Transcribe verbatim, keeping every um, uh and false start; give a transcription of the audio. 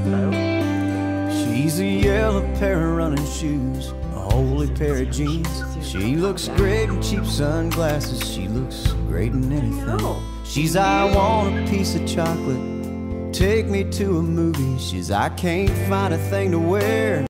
She's a yellow pair of running shoes, a holy pair of jeans. She looks great in cheap sunglasses. She looks great in anything. She's I want a piece of chocolate, take me to a movie. She's I can't find a thing to wear.